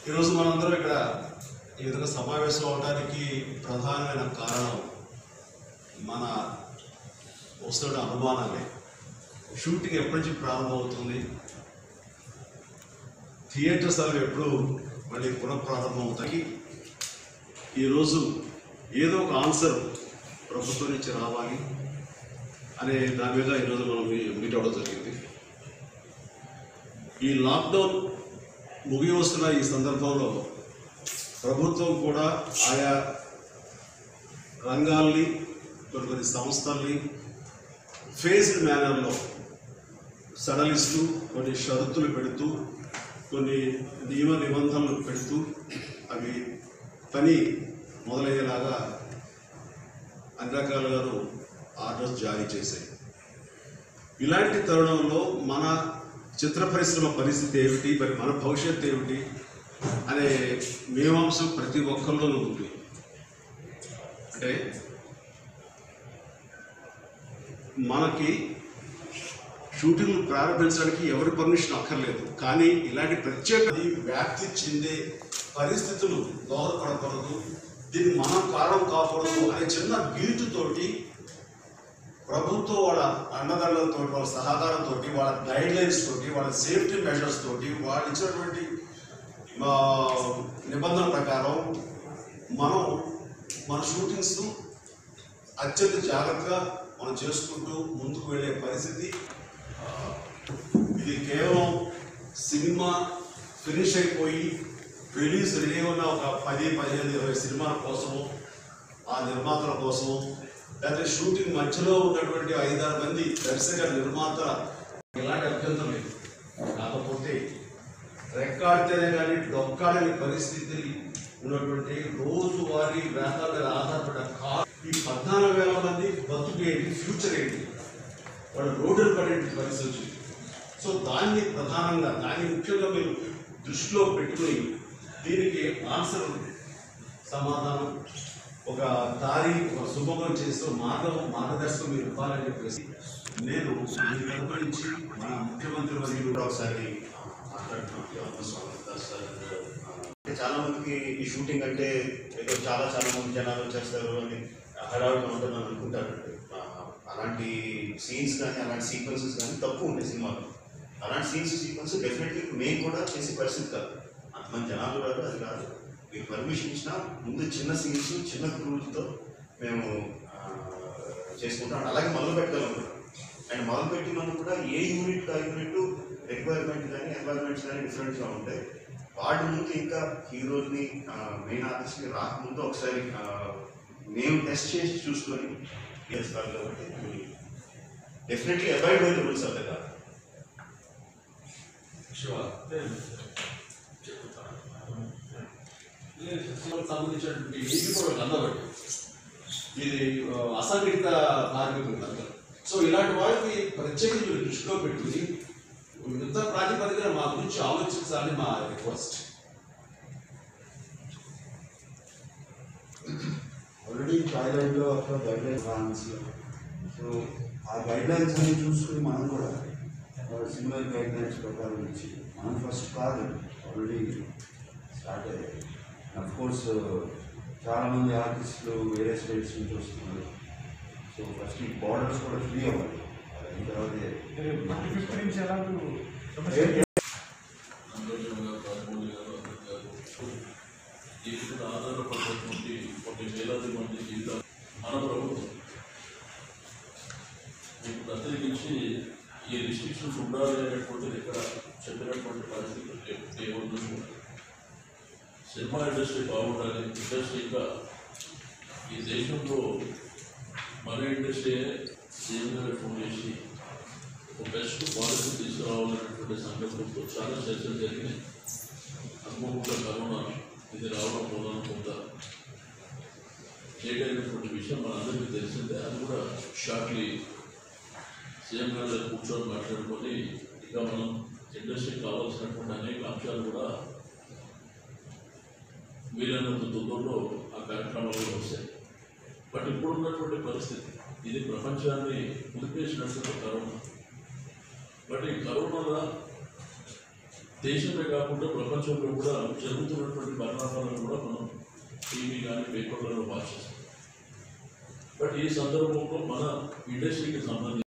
ఈరోజు మనందరం ఇక్కడ ఈ విధంగా సమావేశం అవడానికి ప్రధానమైన కారణం మన వస్తున్న అనుమానాలే. షూటింగ్ ఎప్పటి నుంచి ప్రారంభమవుతుంది, థియేటర్స్ అవి ఎప్పుడు మళ్ళీ పునఃప్రారంభం అవుతాయి, ఈరోజు ఏదో ఒక ఆన్సర్ ప్రభుత్వం నుంచి రావాలి అనే దాని మీద ఈరోజు మనం మీట్ అవ్వడం జరిగింది. ఈ లాక్డౌన్ ముగి వస్తున్న ఈ సందర్భంలో ప్రభుత్వం కూడా ఆయా రంగాల్ని కొన్ని సంస్థల్ని ఫేజ్డ్ మేనర్లో సడలిస్తూ కొన్ని షరతులు పెడుతూ కొన్ని నియమ నిబంధనలు పెడుతూ అవి పని మొదలయ్యేలాగా అన్ని రకాలుగాను ఆర్డర్స్ జారీ చేశాయి. ఇలాంటి తరుణంలో మన చిత్ర పరిశ్రమ పరిస్థితి ఏమిటి, మరి మన భవిష్యత్తు ఏమిటి అనే మీమాంసం ప్రతి ఒక్కరిలోనూ ఉంది. అంటే మనకి షూటింగ్లు ప్రారంభించడానికి ఎవరి పర్మిషన్ అక్కర్లేదు, కానీ ఇలాంటి ప్రత్యేక వ్యాప్తి చెందే పరిస్థితులు దోహదపడకూడదు, దీన్ని మనం కారణం కాకూడదు అనే చిన్న గీటుతోటి ప్రభుత్వం వాళ్ళ అండదండలతో, వాళ్ళ సహకారంతో, వాళ్ళ గైడ్ లైన్స్ తోటి, వాళ్ళ సేఫ్టీ మెజర్స్ తోటి, వాళ్ళు ఇచ్చినటువంటి నిబంధనల ప్రకారం మనం మన షూటింగ్స్ అత్యంత జాగ్రత్తగా మనం చేసుకుంటూ ముందుకు వెళ్ళే పరిస్థితి. ఇది కేవలం సినిమా ఫినిష్ అయిపోయి రిలీజ్ రెడీ ఉన్న ఒక 10, 15, 20 సినిమాల కోసము, ఆ నిర్మాతల కోసము, లేకపోతే షూటింగ్ మధ్యలో ఉన్నటువంటి 5-6 మంది దర్శక నిర్మాతల ఇలాంటి అభ్యంతరం లేదు. కాకపోతే రెక్కాడితేనే కానీ డొక్కాడని పరిస్థితి ఉన్నటువంటి రోజువారీ వేతనాల మీద ఆధారపడ్డ ఈ 14,000 మంది బతుకు ఏంటి, ఫ్యూచర్ ఏంటి, వాళ్ళు రోడ్డులు పడే పరిస్థితి వచ్చింది. సో దాన్ని ప్రధానంగా, దాన్ని ముఖ్యంగా మీరు దృష్టిలో పెట్టుకుని దీనికి ఆన్సర్, సమాధానం, ఒక దారి, ఒక సుభమం చేస్తూ మార్గదర్శకం మీరు ఇవ్వాలని చెప్పేసి నేను మీ తరపు నుంచి మన ముఖ్యమంత్రి వర్యులు ఒకసారి అంటే చాలా మందికి ఈ షూటింగ్ అంటే ఏదో చాలా మంది జనాలు వచ్చేస్తారు అని హడావుడిగా ఉంటుందని అనుకుంటారు. అలాంటి సీన్స్ కానీ అలాంటి సీక్వెన్సెస్ కానీ తక్కువ ఉంటాయి సినిమాలో. అలాంటి సీక్వెన్స్ డెఫినెట్లీ మేము కూడా చేసే పరిస్థితి కాదు, అంతమంది జనాలు రాదు, అది కాదు. మీకు పర్మిషన్ ఇచ్చినా ముందు చిన్న సీన్స్, చిన్న క్రూలతో మేము చేసుకుంటాం. అలాగే మొదలు పెట్టగలుగుతాం. అండ్ మొదలు పెట్టినందుకు కూడా ఏ యూనిట్ ఆ యూనిట్ రిక్వైర్మెంట్ కానీ ఎన్వైర్మెంట్స్ కానీ డిఫరెంట్గా ఉంటాయి. వాటి ముందు ఇంకా హీరోని మెయిన్ ఆర్టిస్ట్ని రాకముందు ఒకసారి మేము టెస్ట్ చేసి చూసుకొని చేస్తారు. కాబట్టి definitely avoid by the rules of the కాదు. సంబంధించినటువంటి ఇది అసంఘటిత కార్మికులు అందరూ. సో ఇలాంటి వారికి ప్రత్యేకించి మీరు దృష్టిలో పెట్టుకుని యుద్ధ ప్రాతిపదికన మా గురించి ఆలోచించాలని మా రిక్వెస్ట్. ఆల్రెడీ థాయిలాండ్లో అక్కడ గైడ్లైన్స్ ఫ్రాన్స్లో, సో ఆ గైడ్లైన్స్ అన్ని చూసుకుని మనం కూడా సిమిలర్ గైడ్లైన్స్ ప్రకారం ఇచ్చి మనం ఫస్ట్ కాదు ఆల్రెడీ స్టార్ట్ అయ్యాయి. అఫ్కోర్స్ చాలామంది ఆర్టిస్టులు వేరే స్టేట్స్ నుంచి వస్తున్నారు. సో ఫస్ట్ ఈ బార్డర్స్ కూడా ఫ్రీ అవ్వాలి. అయిన తర్వాత ఆధారపడినటువంటి కొన్ని వేలాది మంది జీవితాలు మన ప్రభుత్వం మీకు ప్రత్యేకించి ఈ రిస్ట్రిక్షన్స్ ఉండాలి అనేటువంటిది ఇక్కడ చెప్పినటువంటి పరిస్థితులు ఏముందో. సినిమా ఇండస్ట్రీ బాగుండాలి, ఇండస్ట్రీగా ఈ దేశంలో మన ఇండస్ట్రీ సీఎం గారు ఫోన్ చేసి ఒక బెస్ట్ పాలసీ తీసుకురావాలనేటువంటి సంకల్పంతో చాలా చర్చలు జరిగినాయి. అనుకోకుండా కరోనా ఇది రావడం మూలన కొంత లేట్ అయినటువంటి విషయం మనందరికీ తెలిసిందే. అది కూడా షార్ట్లీ సీఎం గారు కూర్చొని మాట్లాడుకొని ఇంకా మనం ఇండస్ట్రీకి కావాల్సినటువంటి అనేక అంశాలు కూడా వీలైనంత తొందరలో ఆ కార్యక్రమాలు వస్తాయి. బట్ ఇప్పుడున్నటువంటి పరిస్థితి ఇది ప్రపంచాన్ని కుదిపేసినటువంటి కరోనా. బట్ ఈ కరోనా దేశమే కాకుండా ప్రపంచంలో కూడా జరుగుతున్నటువంటి పరిణామాలను కూడా మనం టీవీ కానీ పేపర్లలో వాచ్ చేస్తాం. బట్ ఈ సందర్భంలో మన ఇండస్ట్రీకి సంబంధించి